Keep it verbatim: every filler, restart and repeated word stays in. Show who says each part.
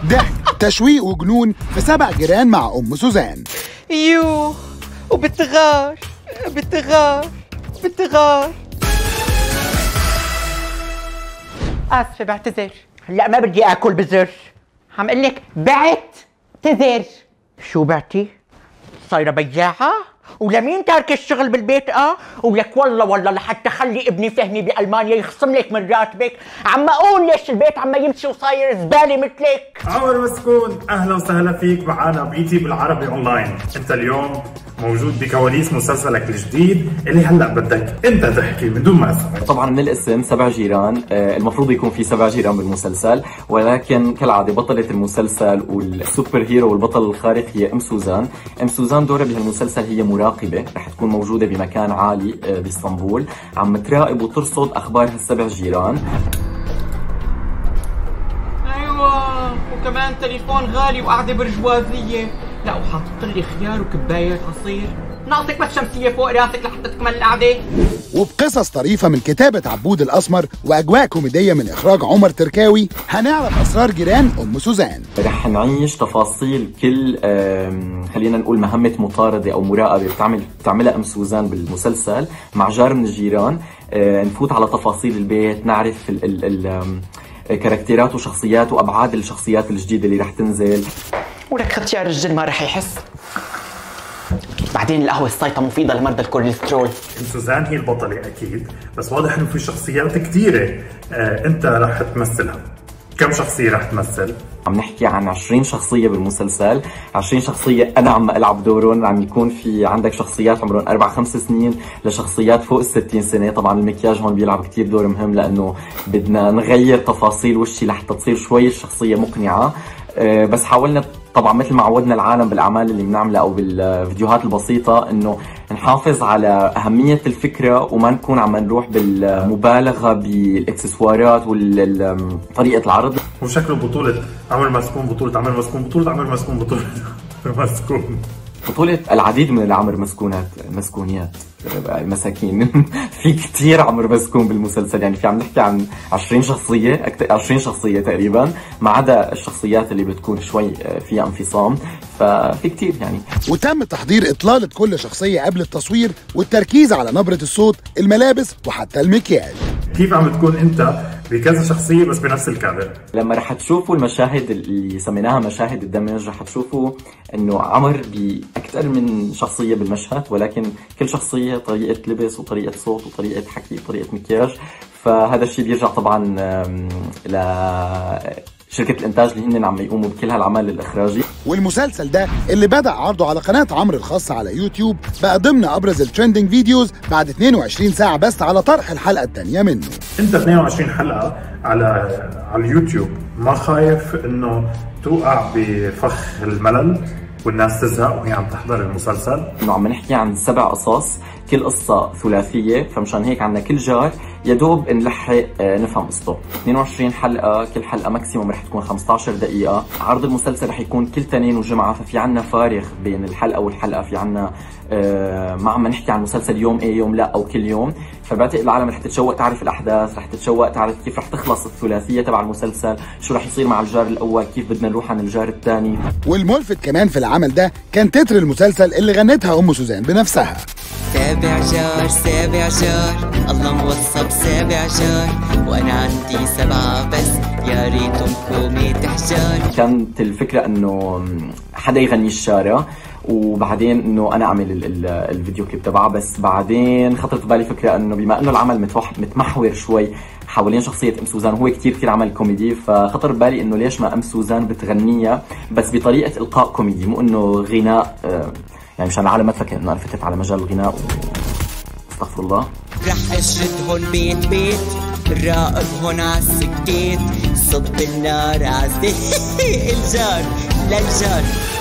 Speaker 1: ضحك تشويق وجنون في سبع جيران مع ام سوزان.
Speaker 2: يو وبتغار بتغار بتغار. اسفه بعتذر.
Speaker 3: لا ما بدي اكل بزر.
Speaker 2: عم قل لك بعتذر.
Speaker 3: شو بعتي؟ صايره بياعه؟ ولمين تارك الشغل بالبيت اه؟ ولك والله والله لحتى خلي ابني فهمي بالمانيا يخصم لك من راتبك، عم اقول ليش البيت عم يمشي وصاير زباله مثلك.
Speaker 4: عمر مسكون اهلا وسهلا فيك معنا بإيتي بالعربي اونلاين. انت اليوم موجود بكواليس مسلسلك الجديد اللي هلا بدك انت تحكي من دون ما اسمع.
Speaker 5: طبعا من الاسم سبع جيران، المفروض يكون في سبع جيران بالمسلسل، ولكن كالعاده بطله المسلسل والسوبر هيرو والبطل الخارق هي ام سوزان. ام سوزان دورها بهالمسلسل هي مراقبه، رح تكون موجوده بمكان عالي باسطنبول، عم تراقب وترصد اخبار هالسبع جيران.
Speaker 2: ايوه وكمان تليفون غالي وقعده برجوازيه. لا وحاطط لي خيار وكباية عصير. ناقصك بس شمسية فوق راسك لحتى تكمل القعدة.
Speaker 1: وبقصص طريفة من كتابة عبود الأسمر وأجواء كوميدية من إخراج عمر تركاوي هنعرف أسرار جيران أم سوزان.
Speaker 5: رح نعيش تفاصيل كل خلينا نقول مهمة مطاردة أو مراقبة بتعمل بتعملها أم سوزان بالمسلسل مع جار من الجيران. نفوت على تفاصيل البيت، نعرف ال ال ال كاركتيرات وشخصيات وأبعاد الشخصيات الجديدة اللي رح تنزل.
Speaker 2: ولك خدت يا رجل ما رح يحس. بعدين القهوة السايطة مفيدة لمرضى الكوليسترول.
Speaker 4: سوزان هي البطلة أكيد، بس واضح إنه في شخصيات كثيرة آه أنت رح تمثلها. كم شخصية رح تمثل؟
Speaker 5: عم نحكي عن عشرين شخصية بالمسلسل، عشرين شخصية أنا عم ألعب دورهم. عم يكون في عندك شخصيات عمرهم أربع خمس سنين لشخصيات فوق الستين سنة. طبعا المكياج هون بيلعب كتير دور مهم لأنه بدنا نغير تفاصيل وشي لحتى تصير شوي الشخصية مقنعة. أه بس حاولنا طبعا مثل ما عودنا العالم بالاعمال اللي بنعملها او بالفيديوهات البسيطه انه نحافظ على اهميه الفكره وما نكون عم نروح بالمبالغه بالاكسسوارات وطريقه العرض.
Speaker 4: وشكله بطوله عمر مسكون، بطوله عمر مسكون، بطوله عمر مسكون، بطوله عمر مسكون،
Speaker 5: بطولة العديد من العمر مسكونات مسكونيات مساكين. في كثير عمر مسكون بالمسلسل، يعني في عم نحكي عن عشرين شخصية، عشرين شخصية تقريبا، ما عدا الشخصيات اللي بتكون شوي فيها انفصام، ففي كثير يعني.
Speaker 1: وتم تحضير إطلالة كل شخصية قبل التصوير والتركيز على نبرة الصوت، الملابس وحتى المكياج.
Speaker 4: كيف عم تكون انت بكذا شخصية بس بنفس الكادر؟
Speaker 5: لما رح تشوفوا المشاهد اللي سميناها مشاهد الدمج رح تشوفوا انه عمر بأكثر من شخصية بالمشهد، ولكن كل شخصية طريقة لبس وطريقة صوت وطريقة حكي وطريقة مكياج. فهذا الشيء بيرجع طبعا ل شركة الإنتاج اللي هن عم يقوموا بكل هالعمل الإخراجي.
Speaker 1: والمسلسل ده اللي بدأ عرضه على قناة عمرو الخاصة على يوتيوب بقى ضمن أبرز الترندنج فيديوز بعد اثنين وعشرين ساعة بس على طرح الحلقة الثانية منه.
Speaker 4: أنت اثنين وعشرين حلقة على على اليوتيوب، ما خايف إنه توقع بفخ الملل والناس تزهق وهي عم تحضر المسلسل؟
Speaker 5: إنه عم نحكي عن سبع قصص، كل قصة ثلاثية، فمشان هيك عندنا كل جار يا دوب نلحق نفهم قصته. اثنين وعشرين حلقة، كل حلقة ماكسيموم رح تكون خمسة عشر دقيقة. عرض المسلسل رح يكون كل تنين وجمعة، ففي عنا فارق بين الحلقة والحلقة، في عنا ما عم نحكي عن مسلسل يوم ايه يوم لا او كل يوم. فبعتقد العالم رح تتشوق تعرف الاحداث، رح تتشوق تعرف كيف رح تخلص الثلاثية تبع المسلسل، شو رح يصير مع الجار الاول، كيف بدنا نروح عن الجار الثاني.
Speaker 1: والملفت كمان في العمل ده كان تتر المسلسل اللي غنتها ام سوزان بنفسها.
Speaker 6: سابع جار سابع جار الله موصى بسابع جار وانا عندي سبعة بس يا ريتهم كومي تحجار.
Speaker 5: كانت الفكرة انه حدا يغني الشارع وبعدين انه انا اعمل ال ال الفيديو كليب تبعها. بس بعدين خطرت ببالي فكرة انه بما انه العمل متمحور شوي حوالين شخصية ام سوزان وهو كتير كتير عمل كوميدي، فخطر ببالي انه ليش ما ام سوزان بتغنيها بس بطريقة القاء كوميدي، مو انه غناء، يعني مشان العالم ما تفكر انه انا فتت على مجال الغناء و... استغفر الله.
Speaker 6: رح اشرد هون بيت بيت راقب هون عالسكيت صب النار عالزيت الجار للجار.